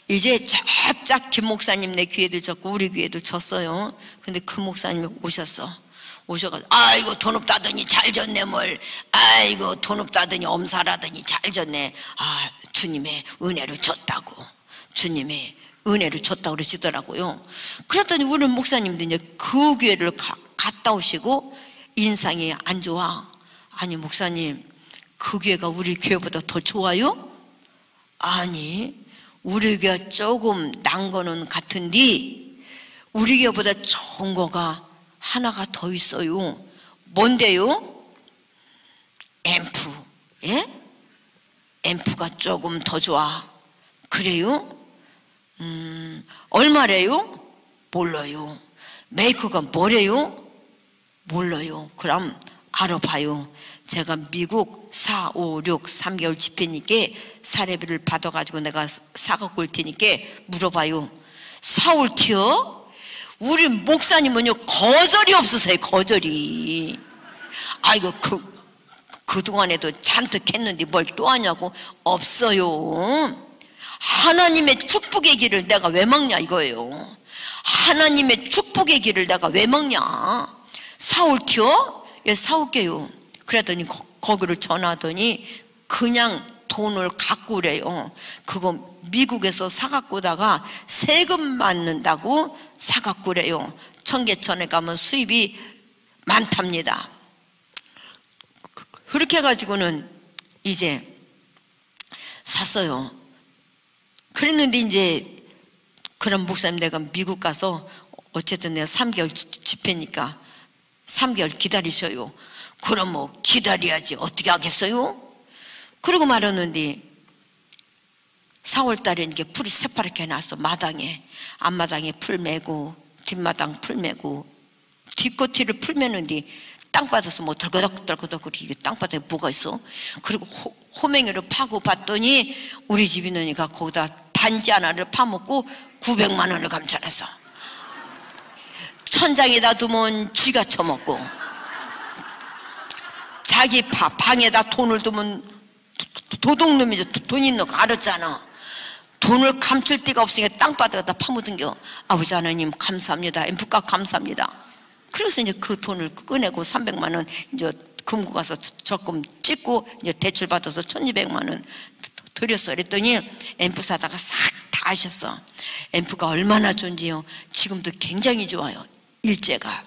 이제 쫙 김 목사님네 교회도 졌고 우리 교회도 졌어요. 근데 그 목사님이 오셔가지고 아이고 돈 없다더니 잘 졌네 뭘. 아이고 돈 없다더니 엄살하더니 잘 졌네. 아 주님의 은혜로 졌다고. 주님의 은혜로 졌다고 그러시더라고요. 그랬더니 우리 목사님도 이제 그 교회를 갔다 오시고 인상이 안 좋아. 아니 목사님 그 교회가 우리 교회보다 더 좋아요? 아니 우리 교회가 조금 난 거는 같은데 우리 교회보다 좋은 거가 하나가 더 있어요. 뭔데요? 앰프. 예? 앰프가 조금 더 좋아. 그래요? 얼마래요? 몰라요. 메이커가 뭐래요? 몰라요. 그럼 알아봐요. 제가 미국 4, 5, 6, 3개월 집회니까 사례비를 받아가지고 내가 사갖고 올 테니까 물어봐요. 사올 티요? 우리 목사님은요 거절이 없으세요. 거절이. 아이고 그동안에도 잔뜩 했는데 뭘 또 하냐고. 없어요. 하나님의 축복의 길을 내가 왜 막냐 이거예요. 하나님의 축복의 길을 내가 왜 막냐. 사올 티요? 예, 사올게요. 그랬더니 거기를 전화하더니 그냥 돈을 갖고 오래요. 그거 미국에서 사갖고 오다가 세금 맞는다고 사갖고 오래요. 청계천에 가면 수입이 많답니다. 그렇게 해가지고는 이제 샀어요. 그랬는데 이제 그런 목사님 내가 미국 가서 어쨌든 내가 3개월 집회니까 3개월 기다리셔요. 그럼 뭐 기다려야지 어떻게 하겠어요? 그러고 말았는데 4월 달에 이게 풀이 새파랗게 나서 마당에 앞마당에 풀 메고 뒷마당 풀 메고 뒷꼬티를 풀 메는데 땅바닥에서 뭐 덜거덕덜거덕 이게 땅바닥에 뭐가 있어? 그리고 호맹이를 파고 봤더니 우리 집 이놈이가 거기다 단지 하나를 파먹고 900만 원을 감춰놨어. 천장에다 두면 쥐가 처먹고 자기 방에다 돈을 두면 도둑놈이죠. 돈 있는 거 알았잖아. 돈을 감출 데가 없으니까 땅바닥에다 파묻은겨. 아버지 하나님 감사합니다. 앰프값 감사합니다. 그래서 이제 그 돈을 꺼내고 300만 원 이제 금고 가서 적금 찍고 이제 대출 받아서 1200만 원 드렸어. 그랬더니 앰프 사다가 싹 다 하셨어. 앰프가 얼마나 좋은지요. 지금도 굉장히 좋아요. 일제가.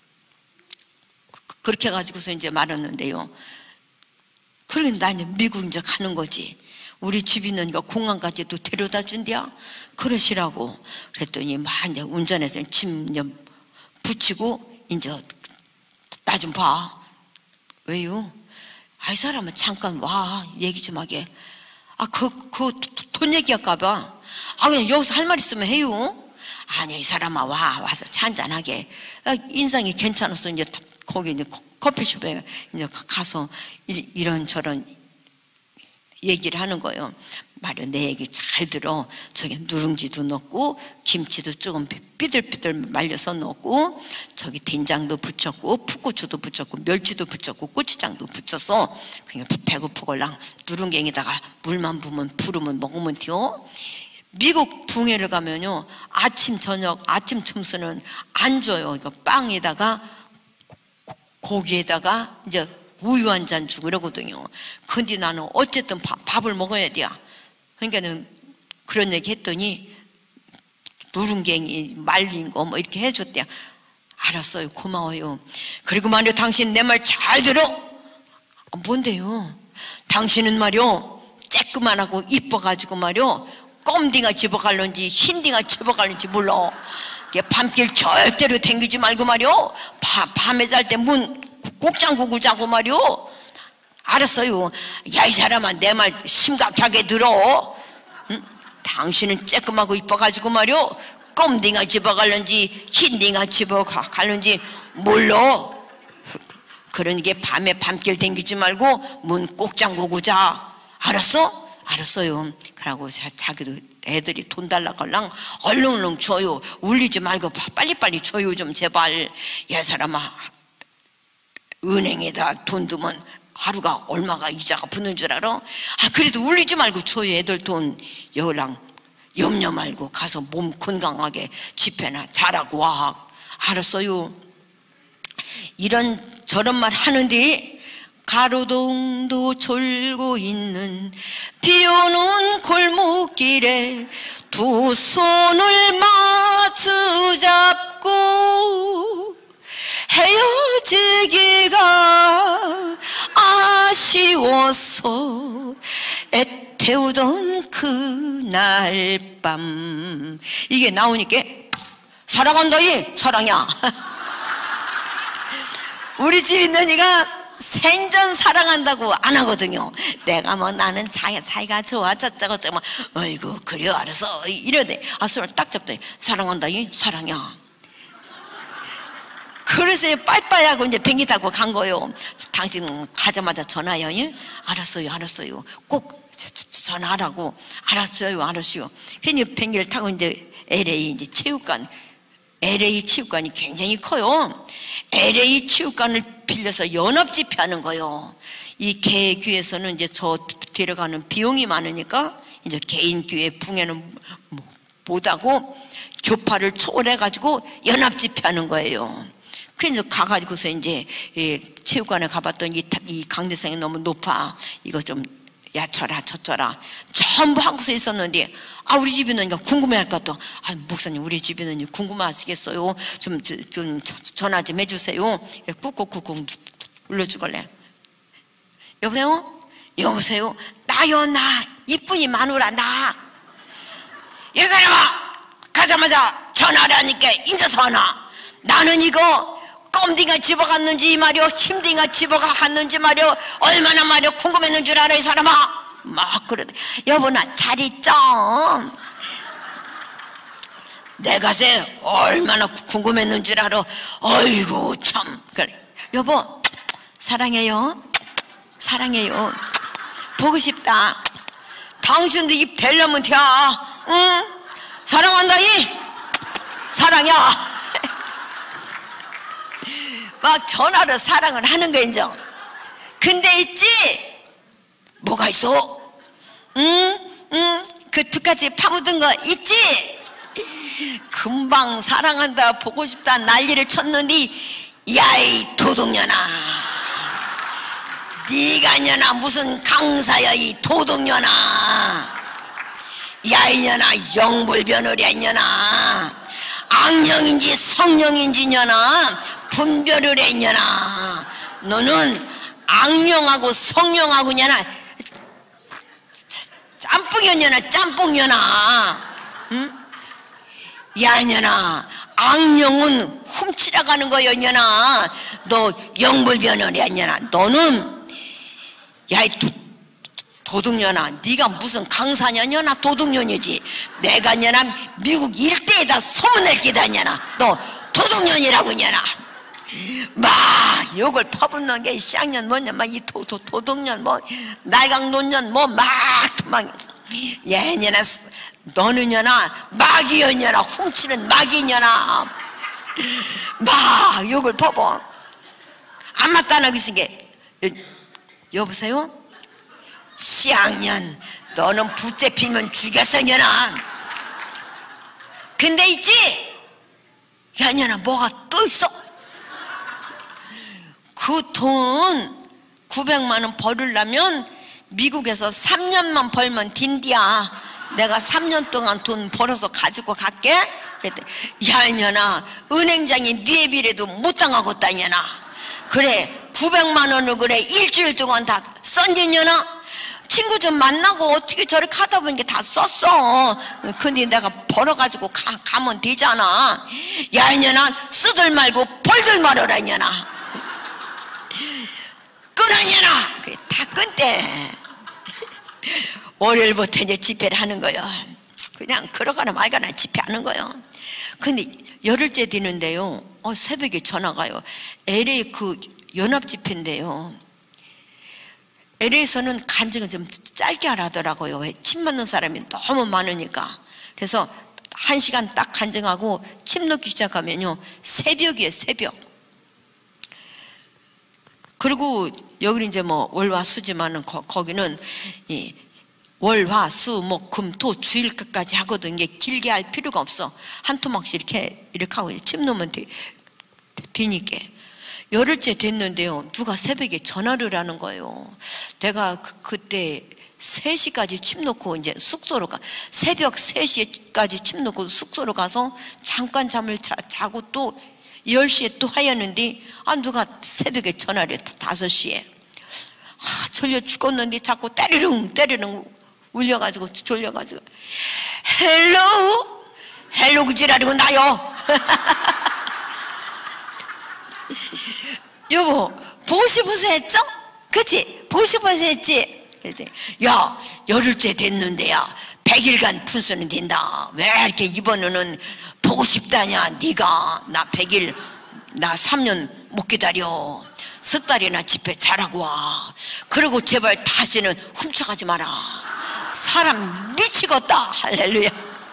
그렇게 해가지고서 이제 말았는데요. 그러니 나 이제 미국 이제 가는 거지. 우리 집 있는니까 공항까지도 데려다 준대야. 그러시라고. 그랬더니 막 이제 운전해서 짐 이제 붙이고 이제 나 좀 봐. 왜요? 아, 이 사람은 잠깐 와. 얘기 좀 하게. 아, 돈 얘기할까봐. 아, 그냥 여기서 할 말 있으면 해요. 아니, 이 사람아, 와서 차 한잔하게. 아, 인상이 괜찮았어. 이제 거기 이제 커피숍에 이제 가서 이런저런 얘기를 하는 거예요. 말이야, 내 얘기 잘 들어. 저기 누룽지도 넣고 김치도 조금 삐들삐들 말려서 넣고 저기 된장도 붙였고 풋고추도 붙였고 멸치도 붙였고 고추장도 붙여서 그냥 배고프걸랑 누룽갱이다가 물만 부으면 부르면 먹으면 돼요. 미국 붕해를 가면요 아침 저녁 아침 점심은 안 줘요. 이거 빵에다가 고기에다가 이제 우유 한 잔 주고 이러거든요. 근데 나는 어쨌든 밥을 먹어야 돼요. 그러니까는 그런 얘기 했더니 누룽갱이 말린 거 뭐 이렇게 해줬대요. 알았어요. 고마워요. 그리고 말이요, 당신 내 말 잘 들어. 뭔데요? 당신은 말이요 쬐끄만하고 이뻐가지고 말이요 껌디가 집어갈는지 흰디가 집어갈는지 몰라. 밤길 절대로 댕기지 말고 말이요 밤에 잘 때 문 꼭 잠그고 자고 말이요. 알았어요. 야, 이 사람아, 내 말 심각하게 들어. 응? 당신은 쬐끔하고 이뻐가지고 말이요 껌디가 집어갈는지 흰디가 집어갈는지 몰라. 그러니까 밤에 밤길 댕기지 말고 문 꼭 잠그고 자. 알았어? 알았어요. 그러고 자기도 애들이 돈 달라고 할랑 얼른 줘요. 울리지 말고 빨리빨리 줘요 좀 제발. 야, 사람아, 은행에다 돈 두면 하루가 얼마가 이자가 붙는 줄 알아? 아, 그래도 울리지 말고 줘요. 애들 돈 여랑 염려 말고 가서 몸 건강하게 집회나 잘하고 와. 알았어요. 이런 저런 말 하는데 가로등도 졸고 있는 비오는 골목길에 두 손을 마주 잡고 헤어지기가 아쉬워서 애태우던 그날 밤. 이게 나오니까 사랑한다 이 사랑이야. 우리 집 있는 이가 생전 사랑한다고 안 하거든요. 내가 뭐 나는 자기가 좋아 저쩌고 저쩌고 어이구 그래 알았어 이러대. 손을 딱 잡더니 사랑한다 이 사랑이야. 그래서 빠이빠이하고 이제 비행기 타고 간 거요. 당신 가자마자 전화요. 예? 알았어요. 꼭 전화하라고. 알았어요. 그래서 비행기를 타고 이제 LA 이제 체육관. LA 체육관이 굉장히 커요. LA 체육관을 빌려서 연합 집회하는 거예요. 이 개교에서는 이제 저 데려가는 비용이 많으니까 이제 개인 교회 붕에는 못하고 교파를 초월해가지고 연합 집회하는 거예요. 그래서 가가지고서 이제 체육관에 가봤더니 이 강대상이 너무 높아. 이거 좀 야쳐라 저쳐라 전부 한국에 있었는데 우리 집 있는 거 궁금해할 것 같아. 목사님 우리 집 있는 거 궁금하시겠어요? 좀 전화 좀 해주세요. 꾹꾹꾹꾹 눌러주걸래. 여보세요? 나요 나 이쁜이 마누라 나. 이 사람아 가자마자 전화를 하니까 인자서 하나. 나는 이거 껌디가 집어갔는지 말이오 힘디가 집어갔는지 말이오 얼마나 말이오 궁금했는 줄 알아 이 사람아. 막 그러대. 여보 나 잘 있죠? 내가 새 얼마나 궁금했는 줄 알아. 어이구 참. 그래 여보 사랑해요. 보고 싶다. 당신도 입 대려면 돼. 응? 사랑한다 이 사랑이야. 막 전화로 사랑을 하는 거 인정. 근데 있지 뭐가 있어? 그 두 가지 파묻은 거 있지. 금방 사랑한다 보고 싶다 난리를 쳤는데 야이 도둑년아 네가 년아 무슨 강사야 이 도둑년아. 야이년아 영불변호랴 년아 악령인지 성령인지 년아 분별을 했냐나. 너는 악령하고 성령하고 냐나 짬뽕이었냐나 짬뽕이냐나. 응? 야냐나 악령은 훔치러 가는 거였냐나. 너 영불변을 했냐나. 너는 야이 도둑년아 네가 무슨 강사냐냐나 도둑년이지. 내가 냐나 미국 일대에다 소문낼 기다냐나. 너 도둑년이라고 냐나. 막 욕을 퍼붓는 게 쌍년 뭐냐 막 이 도둑년 뭐 날강논년 뭐 막 얘냐나 너는냐나 마귀였냐나 훔치는 마귀냐나 막 욕을 퍼부. 안 맞다나 그신 게 여보세요? 쌍년 너는 붙잡히면 죽였어냐나. 근데 있지 야냐나 뭐가 또 있어? 그 돈 900만 원 벌으려면 미국에서 3년만 벌면 딘디야. 내가 3년 동안 돈 벌어서 가지고 갈게. 그랬더니 야 이년아 은행장이 네 비례도 못 당하겠다 이년아. 그래 900만 원을 그래 일주일 동안 다 썼냐나. 친구 좀 만나고 어떻게 저렇게 하다 보니까 다 썼어. 근데 내가 벌어가지고 가면 되잖아. 야 이년아 쓰들 말고 벌들 말아라 이년아. 끊어냐나. 그래 다 끊대. 월요일부터 이제 집회를 하는 거예요. 그냥 그러거나 말거나 집회하는 거예요. 근데 열흘째 되는데요 새벽에 전화가 와요. LA 그 연합 집회인데요 LA에서는 간증을 좀 짧게 하더라고요. 침 맞는 사람이 너무 많으니까. 그래서 1시간 딱 간증하고 침 넣기 시작하면요 새벽이에요 새벽. 그리고 여기는 이제 뭐 월화수지만은 거기는 월, 화, 수, 목, 금, 토, 주일까지 하거든. 이게 길게 할 필요가 없어. 한 토막씩 이렇게 하고 침 놓으면 되니까. 열흘째 됐는데요, 누가 새벽에 전화를 하는 거예요. 내가 그때 3시까지 침 놓고 이제 숙소로 새벽 3시까지 침 놓고 숙소로 가서 잠깐 잠을 자고 또 10시에 또 하였는데, 누가 새벽에 전화를 해. 5시에. 졸려 죽었는데 자꾸 때르릉 울려가지고 졸려가지고, 헬로 그 지랄이고 나요. 여보, 보고 싶어서 했죠? 그치? 보고 싶어서 했지? 야, 열흘째 됐는데야 100일간 fun수는 된다. 왜 이렇게 이번에는 보고 싶다냐? 네가 나 100일, 나 3년 못 기다려. 석 달이나 집회 잘하고 와. 그리고 제발 다시는 훔쳐가지 마라. 사람 미치겠다. 할렐루야.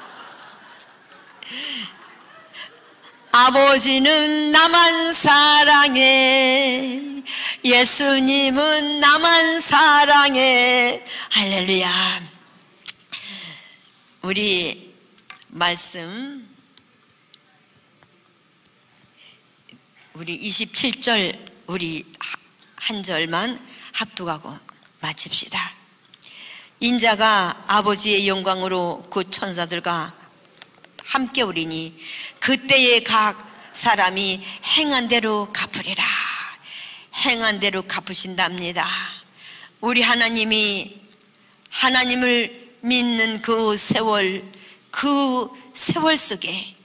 아버지는 나만 사랑해. 예수님은 나만 사랑해. 할렐루야. 우리 말씀, 우리 27절 우리 한 절만 합독하고 마칩시다. 인자가 아버지의 영광으로 그 천사들과 함께 오리니 그때에 각 사람이 행한 대로 갚으리라. 행한 대로 갚으신답니다. 우리 하나님이, 하나님을 믿는 그 세월 속에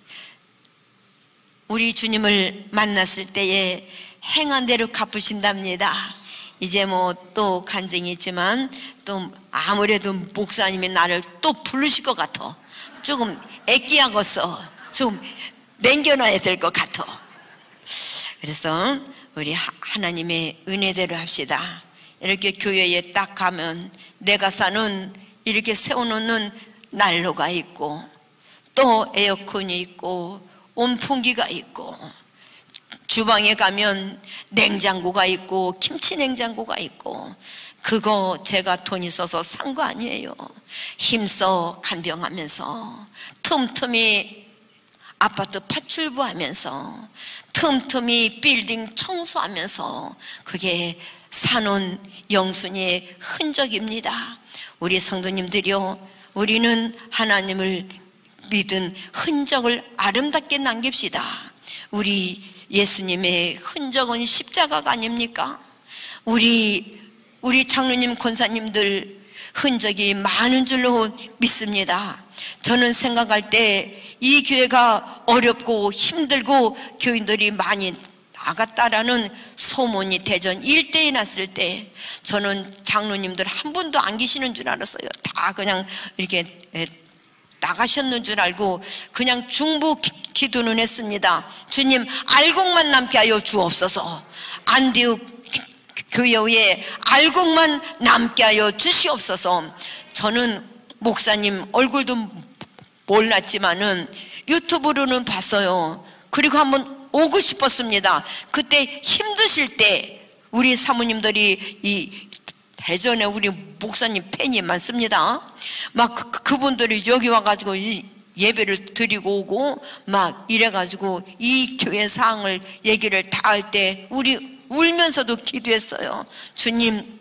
우리 주님을 만났을 때에 행한 대로 갚으신답니다. 이제 뭐 또 간증이 있지만 또 아무래도 목사님이 나를 또 부르실 것 같아. 조금 애끼하고서 좀 남겨놔야 될 것 같아. 그래서 우리 하나님의 은혜대로 합시다. 이렇게 교회에 딱 가면 내가 사는 이렇게 세워놓는 난로가 있고 또 에어컨이 있고 온풍기가 있고 주방에 가면 냉장고가 있고 김치 냉장고가 있고, 그거 제가 돈 있어서 산 거 아니에요. 힘써 간병하면서 틈틈이 아파트 파출부하면서 틈틈이 빌딩 청소하면서 그게 사놓은 영순이의 흔적입니다. 우리 성도님들이요, 우리는 하나님을 믿은 흔적을 아름답게 남깁시다. 우리 예수님의 흔적은 십자가가 아닙니까? 우리 장로님 권사님들 흔적이 많은 줄로 믿습니다. 저는 생각할 때 이 교회가 어렵고 힘들고 교인들이 많이 나갔다라는 소문이 대전 일대에 났을 때 저는 장로님들 한 분도 안 계시는 줄 알았어요. 다 그냥 이렇게 나가셨는 줄 알고 그냥 중보 기도는 했습니다. 주님, 알곡만 남게 하여 주옵소서. 안디옥 교회에 알곡만 남게 하여 주시옵소서. 저는 목사님 얼굴도 몰랐지만은 유튜브로는 봤어요. 그리고 한번 오고 싶었습니다. 그때 힘드실 때 우리 사모님들이 이 대전에 우리 목사님 팬이 많습니다. 막 그분들이 여기 와가지고 예배를 드리고 오고 막 이래가지고 이 교회 사항을 얘기를 다 할 때 우리 울면서도 기도했어요. 주님,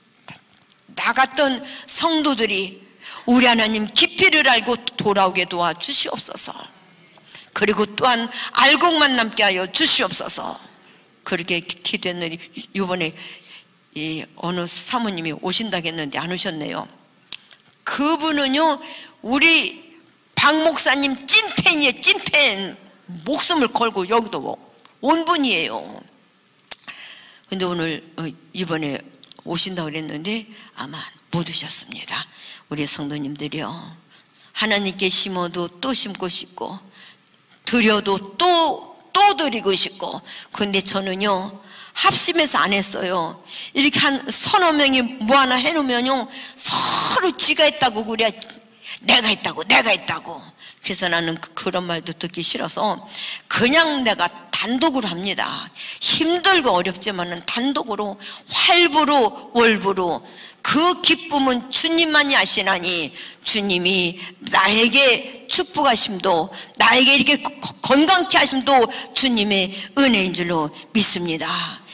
나갔던 성도들이 우리 하나님 깊이를 알고 돌아오게 도와주시옵소서. 그리고 또한 알곡만 남게 하여 주시옵소서. 그렇게 기도했는데 이번에 어느 사모님이 오신다고 했는데 안 오셨네요. 그분은요, 우리 박 목사님 찐팬이에요. 찐팬. 목숨을 걸고 여기도 온 분이에요. 근데 오늘 이번에 오신다고 그랬는데 아마 못 오셨습니다. 우리 성도님들이요, 하나님께 심어도 또 심고 싶고 드려도 또 드리고 싶고, 근데 저는요 합심해서 안 했어요. 이렇게 한 서너 명이 뭐 하나 해놓으면요 서로 지가 했다고 그래, 내가 했다고. 그래서 나는 그런 말도 듣기 싫어서 그냥 내가 단독으로 합니다. 힘들고 어렵지만은 단독으로 활부로 월부로 그 기쁨은 주님만이 아시나니 주님이 나에게 축복하심도 나에게 이렇게 건강케 하심도 주님의 은혜인 줄로 믿습니다.